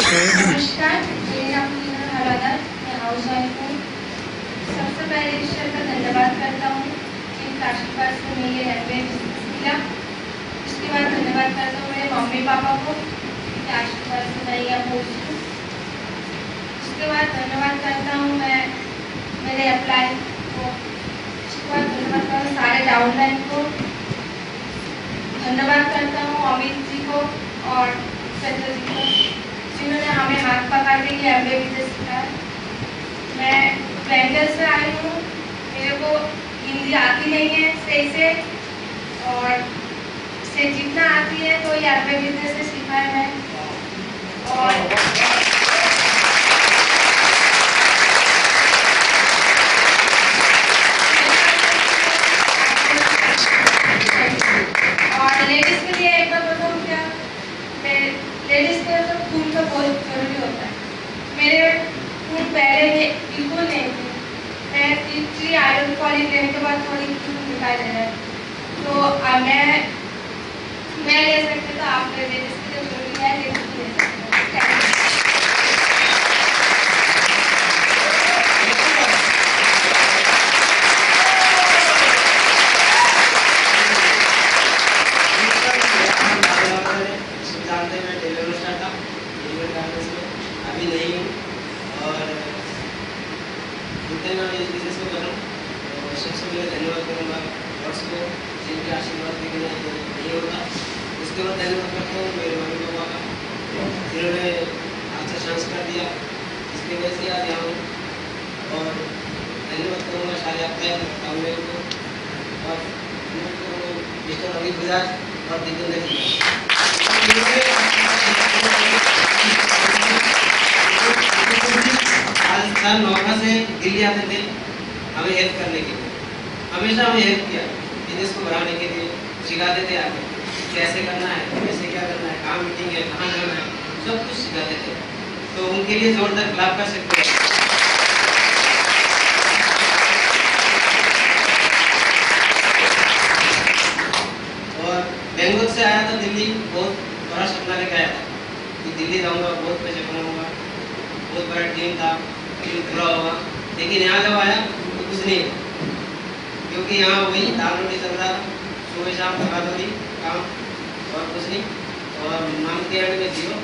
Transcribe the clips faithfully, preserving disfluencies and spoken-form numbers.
नमस्कार, मेरा नाम हवादार, मैं हाउस वाइफ हूँ। सबसे पहले ईश्वर का धन्यवाद करता हूँ कि आशीर्वाद से मुझे ये एमवे बिजनेस मिला। उसके बाद धन्यवाद करता हूँ मेरे मम्मी पापा को कि आशीर्वाद से मैं यहाँ पहुँची हूँ। उसके बाद धन्यवाद करता हूँ मैं मेरे अप्लाई को। उसके बाद धन्यवाद करता हूँ सारे डाउनलाइन को। धन्यवाद करता हूँ अमित जी को और सत्य जी को, जिन्होंने हमें हाथ पकड़ के ये एमवे बिजनेस सिखाया। मैं बैंगल से आई हूँ, मेरे को हिंदी आती नहीं है सही से, और से जितना आती है तो ये एमवे बिजनेस से सीखा है मैं। और और लेडीज के लिए एक बार बताऊँ क्या, लेडीज के लिए तो खून का बहुत जरूरी होता है। मेरे खून पहले बिल्कुल नहीं थी, मैं तीसरी आयरन कॉलेज लेने के बाद थोड़ी खून निकाल दे रहा है, तो आ, मैं मैं ले सकती तो आप लेडीज के लिए जरूरी है, लेडीज ले सकते हैं। जानते हैं मैं टेलर स्टार्ट था अभी नहीं हूँ, और जितने मैं इस बिजनेस में कर रहा हूँ तो सबसे पहले धन्यवाद करूँगा वर्ष को, जिनके आशीर्वाद के बिना नहीं होता। उसके बाद धन्यवाद करता हूँ मेरे मम्मी पापा का, जिन्होंने अच्छा संस्कार दिया, इसकी वजह से आज यहाँ हूँ। और धन्यवाद करूँगा सारे आपका अमवे को और मिस्टर अमित बजाज और दिग्विजय जी। राजस्थान नौका से दिल्ली आते थे हमें हेल्प करने के लिए, हमेशा हमें हेल्प किया बिजनेस को बढ़ाने के लिए, सिखाते थे आगे कैसे करना है, कैसे क्या करना है, कहाँ मीटिंग है, कहाँ जाना है, सब कुछ सिखाते थे। तो उनके लिए जोरदार क्लैप कर सकते हैं। और बेंगलोर से आया था दिल्ली, बहुत बड़ा सपना लेके आया था कि दिल्ली जाऊंगा, बहुत पैसे कमाऊंगा, बहुत बड़ा ड्रीम था, ड्रीम पूरा होगा। लेकिन यहाँ जब आया तो कुछ नहीं, क्योंकि यहाँ वही दाल रोटी चल रहा था, सुबह शाम थका दो काम और कुछ नहीं, और नाम के एंड में जीरो।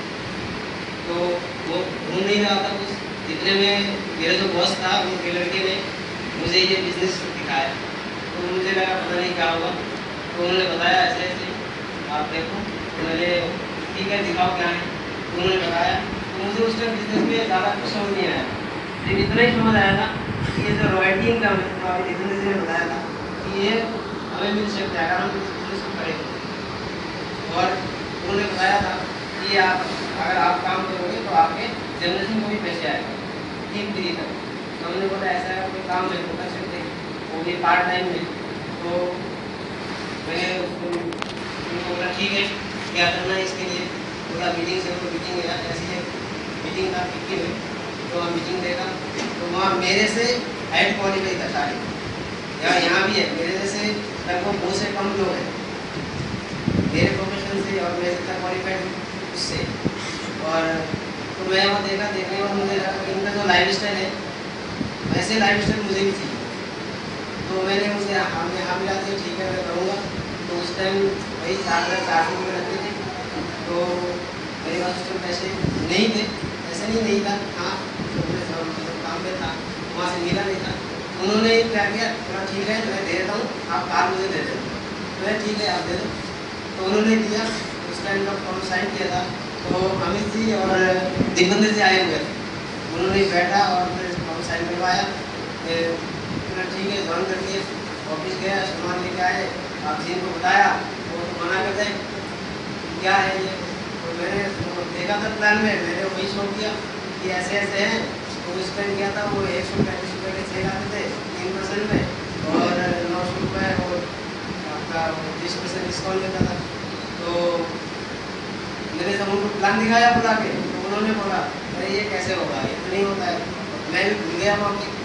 तो वो घूम नहीं रहा था कुछ, जितने में मेरा जो बॉस था वो के लड़के ने मुझे ये बिजनेस दिखाया, तो मुझे लगा पता नहीं क्या होगा। तो उन्होंने बताया ऐसे ऐसे आप देखो, तो मैंने ठीक है दिखाओ क्या है, तो उन्होंने बताया। तो मुझे उस टाइम बिजनेस में ज़्यादा कुछ समझ नहीं आया, लेकिन इतना ही समझ आया था कि ये जो रॉयल्टी इनकम है, तो अभी जितने से बताया था कि ये हमें मिल सकता है अगर हम बिजनेस को करेंगे। और उन्होंने बताया था कि आप अगर आप काम करोगे तो आपके जनरेशन को भी पैसे आएगा तीन पीढ़ी तक। तो हमने बोला ऐसा है कोई काम है तो कर सकते हैं, वो भी पार्ट टाइम में। तो मैंने उसको उनको बोला ठीक है क्या करना है इसके लिए, बोला मीटिंग से तो मीटिंग है ऐसी है, मीटिंग था फिफ्टी में, तो वहाँ मीटिंग देगा। तो वहाँ मेरे से हाइट क्वालिफाई था सारी, या यहाँ भी है मेरे जैसे लगभग बहुत से कम लोग हैं मेरे प्रोफेशन से, और मैं जितना क्वालिफाइड उससे। और तो मैं वहाँ देखा, देखने के बाद मुझे लगा कि इनका जो लाइफ स्टाइल है वैसे लाइफ स्टाइल मुझे भी चाहिए। तो मैंने उसे हाँ में हाँ मिला दिया, ठीक है मैं करूँगा। तो उस टाइम वही चार हज़ार चार सौ रुपये लगते थे, तो मेरे पास उस टाइम पैसे नहीं थे, ऐसे नहीं नहीं था, हाँ काम पे था, वहाँ से मिला नहीं था। उन्होंने क्या किया, थोड़ा ठीक है मैं दे देता हूँ, आप कार मुझे दे दें। तो ठीक है आप दे दो, तो उन्होंने दिया। उस टाइम जब फॉर्म साइन किया था तो अमित जी और दिग्विजय जी आए हुए थे, उन्होंने बैठा और फिर फॉर्म साइन करवाया। फिर ठीक है ज्वाइन कर दिए, ऑफिस गया, सामान लेके आए, आप जी को बताया, वो तो मना करते क्या है ये। तो मैंने देखा था प्लान में, मैंने वही शो किया कि ऐसे ऐसे हैं। तो उस टाइम किया था वो एक सौ पैंतीस रुपये के छः आते थे तीन परसेंट में, और नौ सौ रुपये वो आपका बीस परसेंट डिस्काउंट देता था। तो मैंने जब उनको प्लान दिखाया बुला के, तो उन्होंने बोला अरे ये कैसे होगा, ये तो नहीं होता है। मैं भी भूल गया वहाँ पे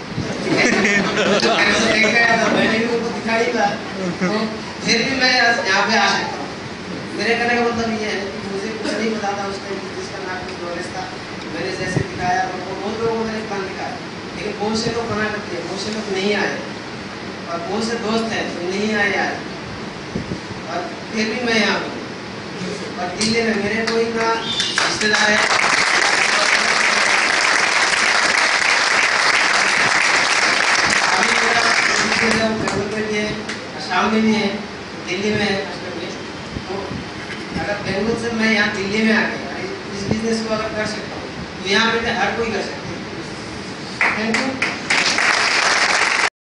मैंने भी उनको दिखाई था, तो फिर भी मैं यहाँ पे आ सकता हूँ। मेरे कहने का मतलब ये है कि मुझे कुछ नहीं पता था उस टाइम, जिसका ना कुछ नॉलेज था, मैंने जैसे दिखाया आपको, बहुत लोगों को मैंने प्लान दिखाया, लेकिन बहुत से लोग मना करते हैं, बहुत से लोग नहीं आए, और बहुत से दोस्त हैं जो नहीं आए आज, और फिर भी मैं यहाँ हूँ। और दिल्ली में मेरे कोई ना रिश्तेदार है, अभी मेरा बेंगलुरु में भी है, असम में भी है, दिल्ली में है, तो अगर बेंगलुरु से मैं यहाँ दिल्ली में आ गया, इस बिजनेस को अगर कर सकता हूँ तो यहाँ पे हर कोई कर सकता है। Thank you.